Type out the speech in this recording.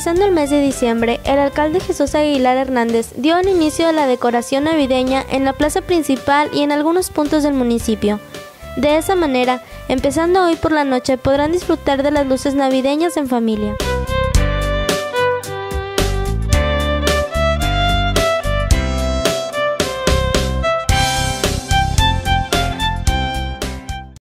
Empezando el mes de diciembre, el alcalde Jesús Aguilar Hernández dio un inicio a la decoración navideña en la plaza principal y en algunos puntos del municipio. De esa manera, empezando hoy por la noche, podrán disfrutar de las luces navideñas en familia.